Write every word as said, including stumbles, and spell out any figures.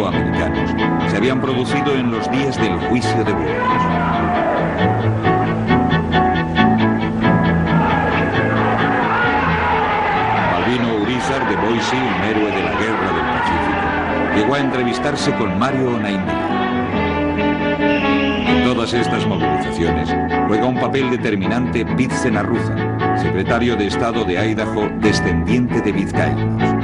angloamericanos se habían producido en los días del juicio de Burgos. Balbino Urízar de Boise, un héroe de la Guerra del Pacífico, llegó a entrevistarse con Mario Onaindia. En todas estas movilizaciones juega un papel determinante Pete Senarruza, secretario de Estado de Idaho, descendiente de vizcaínos.